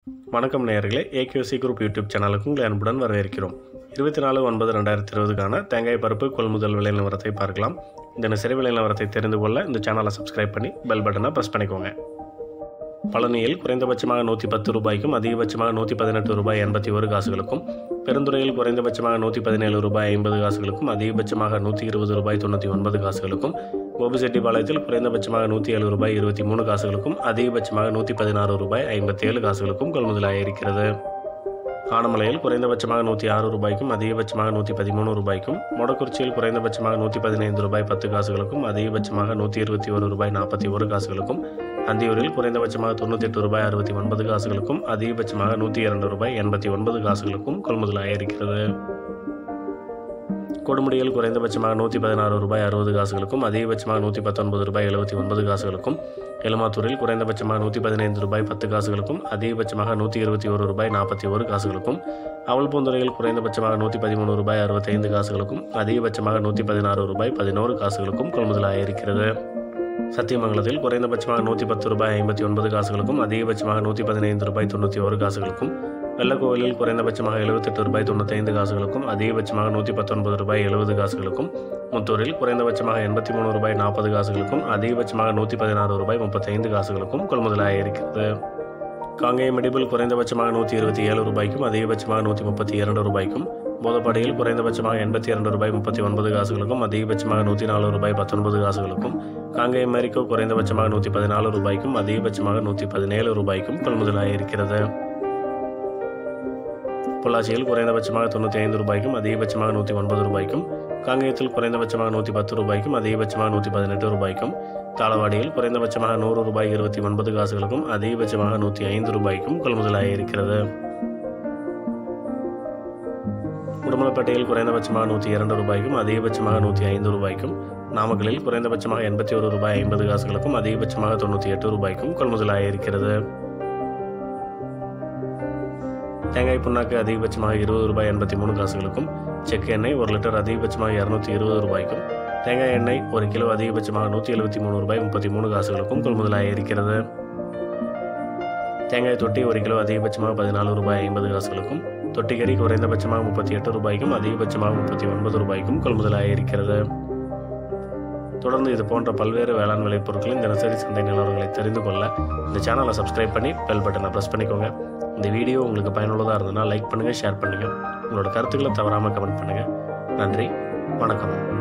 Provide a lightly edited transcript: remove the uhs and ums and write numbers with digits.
வணக்கம் நேயர்களே, AKC group YouTube சேனலுக்கு உங்களை அன்புடன் வரவேற்கிறோம். 24/9/2020க்கான தேங்காய் பருப்பு கொள்முதல் விலை நிலவரத்தை பார்க்கலாம். தினசரி விலை நிலவரத்தை தெரிந்து கொள்ள இந்த சேனலை சப்ஸ்கிரைப் பண்ணி பெல் பட்டனை ப்ரெஸ் பண்ணிக்கோங்க. பழனியில் குறைந்தபட்சமாக 110 ரூபாய்க்கும் அதிகபட்சமாக 118 ரூபாய் 81 காசுகளுக்கும், பெருந்துறையில் குறைந்தபட்சமாக 117 ரூபாய் 50 காசுகளுக்கும் அதிகபட்சமாக 120 ரூபாய் 99 காசுகளுக்கும், கோபிசெட்டிப்பாளையத்தில் குறைந்தபட்சமாக 107 ரூபாய் 23 காசுகளுக்கும் அதிகபட்சமாக 116 ரூபாய் 57 காசுகளுக்கும் கொள்முதலாயிருக்கிறது. ஆனமலையில் குறைந்தபட்சமாக 106 ரூபாய்க்கும் அதிகபட்சமாக 113 ரூபாய்க்கும், மொடக்குறிச்சியில் குறைந்தபட்சமாக 115 ரூபாய் 10 காசுகளுக்கும் அதிகபட்சமாக 121 ரூபாய் 41 காசுகளுக்கும், அந்தியூரில் குறைந்தபட்சமாக 98 ரூபாய் 69 காசுகளுக்கும் அதிகபட்சமாக 102 ரூபாய் 89 காசுகளுக்கும் கொள்முதலாயிருக்கிறது. கொடுமுடியில் குறைந்தபட்சமாக 116 ரூபாய் 60 காசுகளுக்கும் அதிகபட்சமாக 119 ரூபாய் 79 காசுகளுக்கும், எலுமாத்தூரில் குறைந்தபட்சமாக 115 ரூபாய் 10 காசுகளுக்கும் அதிகபட்சமாக 121 ரூபாய் 41 காசுகளுக்கும், அவல்பூந்துறையில் குறைந்தபட்சமாக 113 ரூபாய் 65 காசுகளுக்கும் அதிகபட்சமாக 116 ரூபாய் 11 காசுகளுக்கும் கொள்முதலாயிருக்கிறது. சத்தியமங்கலத்தில் குறைந்தபட்சமாக 110 ரூபாய் 59 காசுகளுக்கும் அதிகபட்சமாக 115 ரூபாய் 91 காசுகளுக்கும், வெள்ளக்கோவிலில் குறைந்தபட்சமாக 78 ரூபாய் 95 காசுகளுக்கும் அதிகபட்சமாக 119 ரூபாய் 70 காசுகளுக்கும், முத்தூரில் குறைந்தபட்சமாக 83 ரூபாய் 40 காசுகளுக்கும் அதிகபட்சமாக 116 ரூபாய் 35 காசுகளுக்கும் கொள்முதலாயிருக்கிறது. காங்கேயம் மெடிபில் குறைந்தபட்சமாக 127 ரூபாய்க்கும் அதிகபட்சமாக 132 ரூபாய்க்கும், போதப்பாடியில் குறைந்தபட்சமாக 82 ரூபாய் 39 காசுகளுக்கும் அதிகபட்சமாக 104 ரூபாய் 19 காசுகளுக்கும், காங்கேயம் மேரிக்கோ குறைந்தபட்சமாக 114 ரூபாய்க்கும் அதிகபட்சமாக 117 ரூபாய்க்கும் கொள்முதலாயிருக்கிறது. பொள்ளாச்சியில் குறைந்தபட்சமாக 95 ரூபாய்க்கும் அதிகபட்சமாக 109 ரூபாய்க்கும், காங்கேயத்தில் குறைந்தபட்சமாக 110 ரூபாய்க்கும் அதிகபட்சமாக 118 ரூபாய்க்கும், தாளவாடியில் குறைந்தபட்சமாக 100 ரூபாய் 29 காசுகளுக்கும் அதிகபட்சமாக 105 ரூபாய்க்கும் கொள்முதலாயிருக்கிறது. உடுமலைப்பேட்டையில் குறைந்தபட்சமாக 102 ரூபாய்க்கும் அதிகபட்சமாக 105 ரூபாய்க்கும், நாமக்கலில் குறைந்தபட்சமாக 81 ரூபாய் 50 காசுகளுக்கும் அதிகபட்சமாக 98 ரூபாய்க்கும் கொள்முதலாயிருக்கிறது. தேங்காய் புண்ணாக்கு அதிகபட்சமாக 20 ரூபாய் 83 காசுகளுக்கும், செக்கு எண்ணெய் 1 லிட்டர் அதிகபட்சமாக 220 ரூபாய்க்கும், தேங்காய் எண்ணெய் 1 கிலோ அதிகபட்சமாக 173 ரூபாய் 33 காசுகளுக்கும் கொள்முதலாயிருக்கிறது. தேங்காய் தொட்டி 1 கிலோ அதிகபட்சமாக 14 ரூபாய் 50 காசுகளுக்கும், தொட்டிக்கறி குறைந்தபட்சமாக 38 ரூபாய்க்கும் அதிகபட்சமாக 39 ரூபாய்க்கும் கொள்முதலாயிருக்கிறது. தொடர்ந்து இது போன்ற பல்வேறு வேளாண் விளைபொருட்களின் தினசரி சந்தை நிலவரங்களை தெரிந்து கொள்ள இந்த சேனலை சப்ஸ்கிரைப் பண்ணி பெல் பட்டனை ப்ரெஸ் பண்ணிக்கோங்க. இந்த வீடியோ உங்களுக்கு பயனுள்ளதாக இருந்ததுன்னா லைக் பண்ணுங்கள், ஷேர் பண்ணுங்கள். உங்களோட கருத்துக்களை தவறாமல் கமெண்ட் பண்ணுங்கள். நன்றி, வணக்கம்.